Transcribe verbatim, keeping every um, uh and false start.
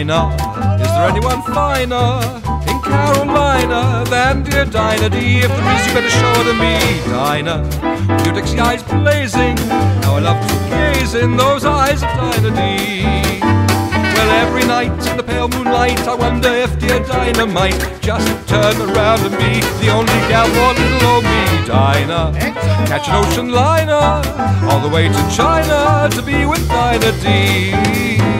Dinah, is there anyone finer in Carolina than dear Dinah D? If there is, you better show her to me. Dinah, with your Dixie eyes blazing, how I love to gaze in those eyes of Dinah D. Well, every night in the pale moonlight, I wonder if dear Dinah might just turn around to me, the only gal for little old me. Dinah, catch an ocean liner all the way to China to be with Dinah D.